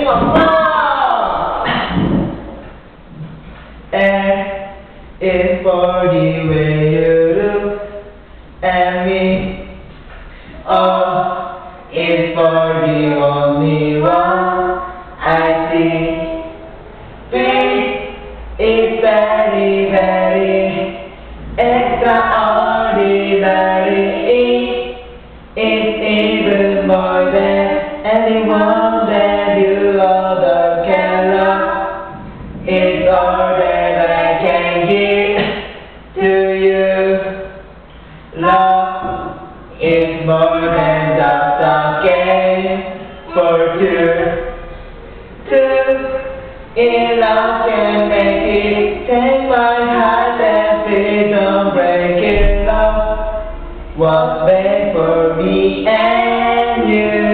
sing a song. S is for the way you look at me. O is for the only one I see. B is very, very extraordinary. E is even more than anyone that you ever can love. It's all that I can give to you. Love is more than just a game for two. Two in love can make it. Take my heart and please don't break it. Love was made for me and you.